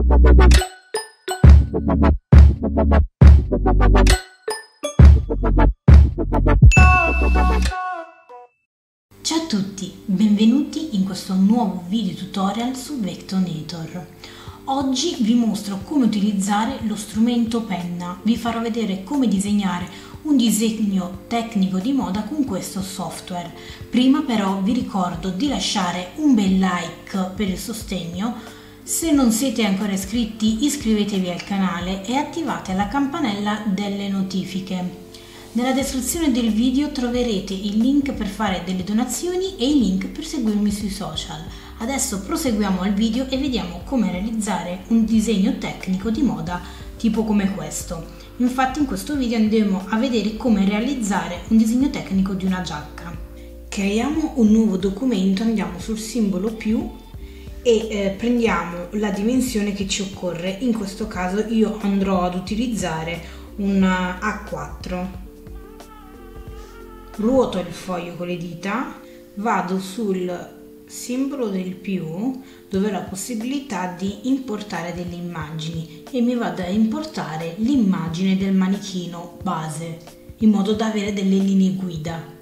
Ciao a tutti, benvenuti in questo nuovo video tutorial su Vectornator. Oggi vi mostro come utilizzare lo strumento penna, vi farò vedere come disegnare un disegno tecnico di moda con questo software. Prima però vi ricordo di lasciare un bel like per il sostegno. Se non siete ancora iscritti, iscrivetevi al canale e attivate la campanella delle notifiche. Nella descrizione del video troverete il link per fare delle donazioni e il link per seguirmi sui social. Adesso proseguiamo al video e vediamo come realizzare un disegno tecnico di moda tipo come questo. Infatti in questo video andremo a vedere come realizzare un disegno tecnico di una giacca. Creiamo un nuovo documento, andiamo sul simbolo più e prendiamo la dimensione che ci occorre. In questo caso io andrò ad utilizzare un A4. Ruoto il foglio con le dita, vado sul simbolo del più dove ho la possibilità di importare delle immagini e mi vado a importare l'immagine del manichino base in modo da avere delle linee guida.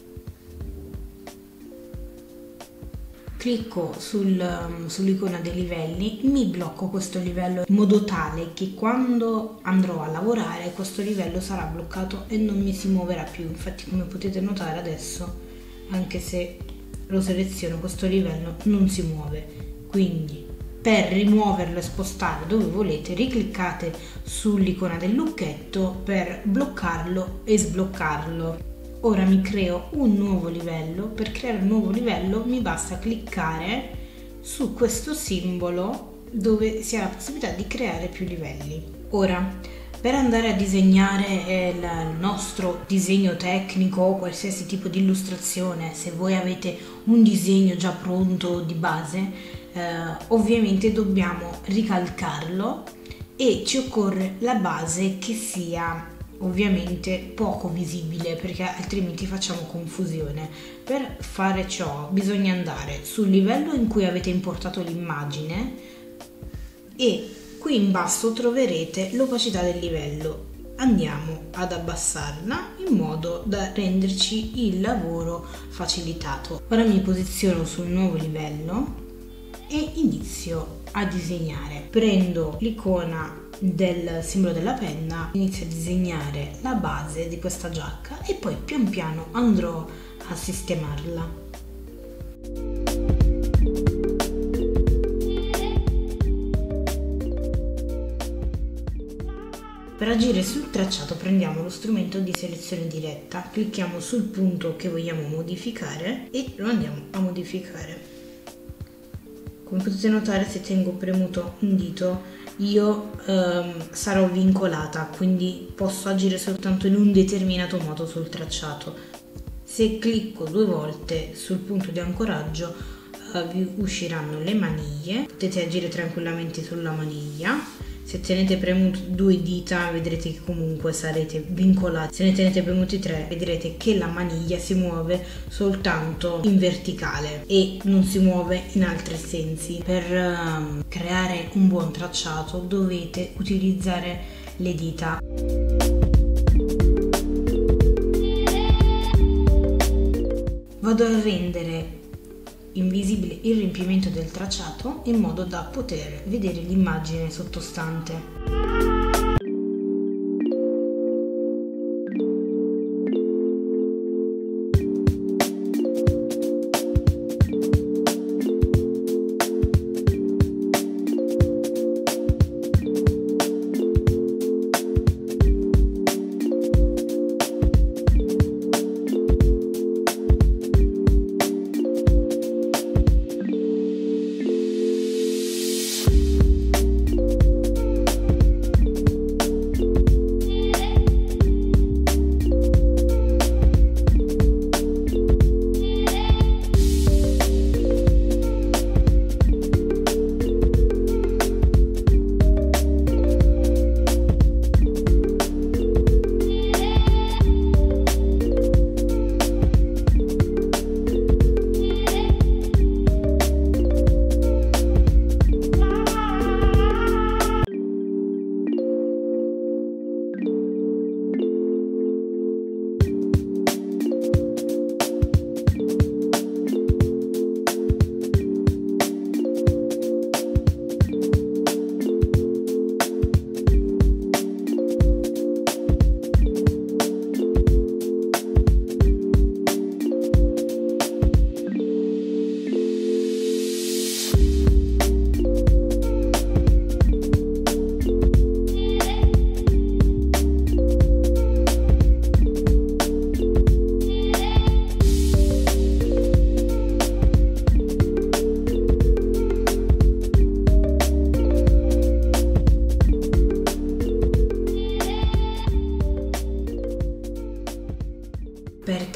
Clicco sull'icona dei livelli, mi blocco questo livello in modo tale che quando andrò a lavorare questo livello sarà bloccato e non mi si muoverà più. Infatti, come potete notare adesso, anche se lo seleziono, questo livello non si muove. Quindi per rimuoverlo e spostare dove volete ricliccate sull'icona del lucchetto per bloccarlo e sbloccarlo. Ora mi creo un nuovo livello. Per creare un nuovo livello mi basta cliccare su questo simbolo dove si ha la possibilità di creare più livelli. Ora, per andare a disegnare il nostro disegno tecnico o qualsiasi tipo di illustrazione, se voi avete un disegno già pronto di base, ovviamente dobbiamo ricalcarlo e ci occorre la base che sia ovviamente poco visibile, perché altrimenti facciamo confusione. Per fare ciò bisogna andare sul livello in cui avete importato l'immagine e qui in basso troverete l'opacità del livello. Andiamo ad abbassarla in modo da renderci il lavoro facilitato. Ora mi posiziono sul nuovo livello e inizio a disegnare. Prendo l'icona del simbolo della penna, inizio a disegnare la base di questa giacca e poi pian piano andrò a sistemarla. Per agire sul tracciato prendiamo lo strumento di selezione diretta, clicchiamo sul punto che vogliamo modificare e lo andiamo a modificare. Come potete notare, se tengo premuto un dito io sarò vincolata, quindi posso agire soltanto in un determinato modo sul tracciato. Se clicco 2 volte sul punto di ancoraggio vi usciranno le maniglie, potete agire tranquillamente sulla maniglia. Se tenete premuti 2 dita vedrete che comunque sarete vincolati. Se ne tenete premuti 3 vedrete che la maniglia si muove soltanto in verticale e non si muove in altri sensi. Per creare un buon tracciato dovete utilizzare le dita. Vado a rendere invisibile il riempimento del tracciato in modo da poter vedere l'immagine sottostante.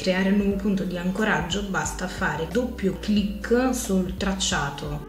creare un nuovo punto di ancoraggio basta fare doppio clic sul tracciato.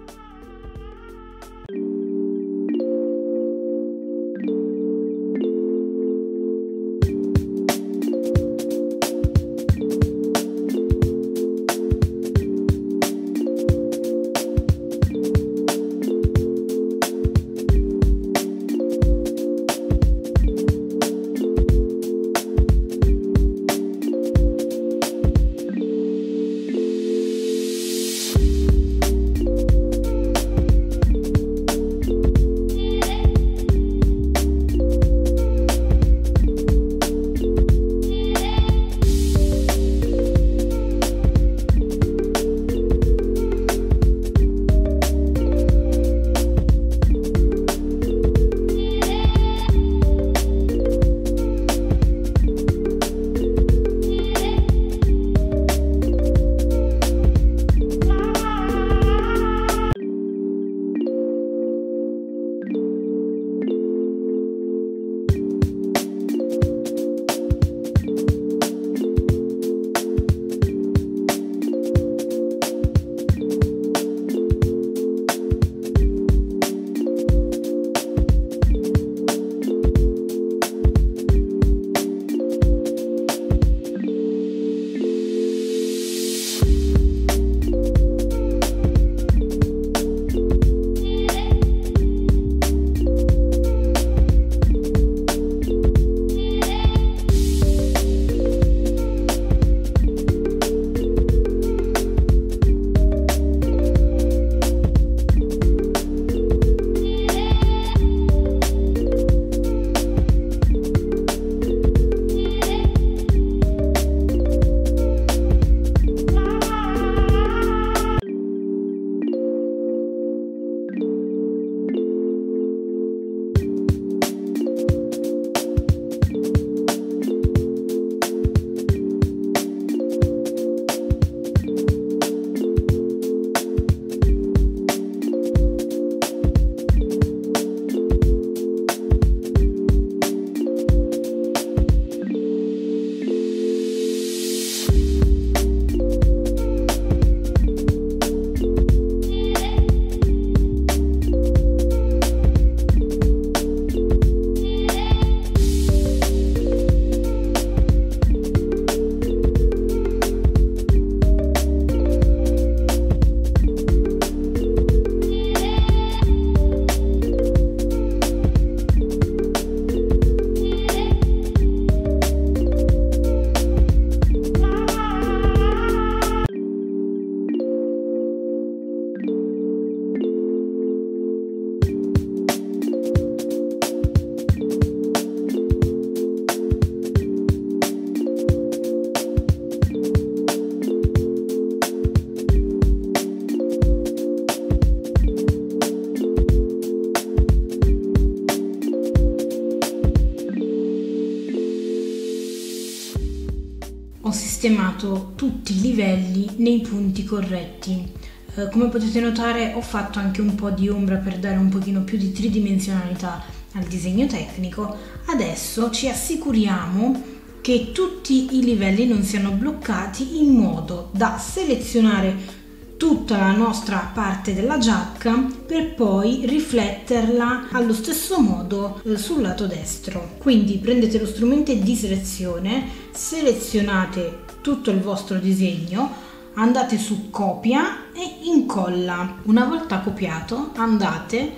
Ho sistemato tutti i livelli nei punti corretti. Come potete notare ho fatto anche un po' di ombra per dare un pochino più di tridimensionalità al disegno tecnico. Adesso ci assicuriamo che tutti i livelli non siano bloccati in modo da selezionare tutta la nostra parte della giacca per poi rifletterla allo stesso modo sul lato destro. Quindi prendete lo strumento di selezione, selezionate tutto il vostro disegno, andate su copia e incolla. Una volta copiato andate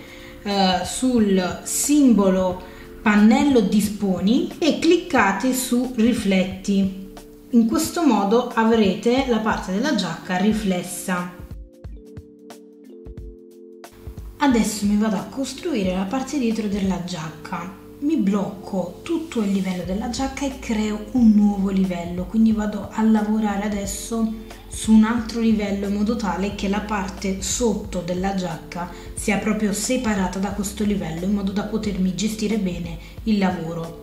sul simbolo pannello disponi e cliccate su rifletti. In questo modo avrete la parte della giacca riflessa. Adesso mi vado a costruire la parte dietro della giacca. Mi blocco tutto il livello della giacca e creo un nuovo livello, quindi vado a lavorare adesso su un altro livello in modo tale che la parte sotto della giacca sia proprio separata da questo livello, in modo da potermi gestire bene il lavoro.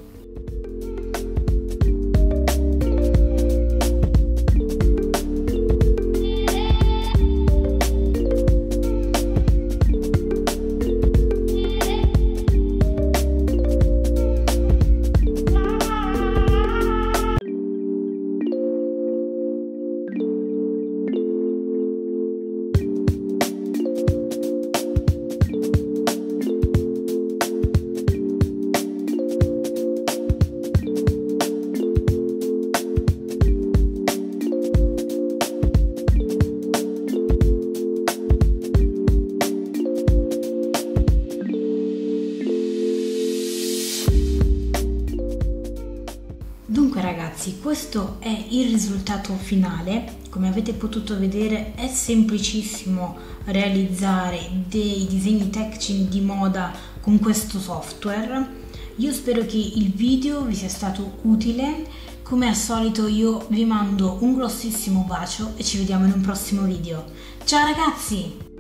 ragazzi, questo è il risultato finale. Come avete potuto vedere è semplicissimo realizzare dei disegni tecnici di moda con questo software. Io spero che il video vi sia stato utile. Come al solito io vi mando un grossissimo bacio e ci vediamo in un prossimo video. Ciao ragazzi!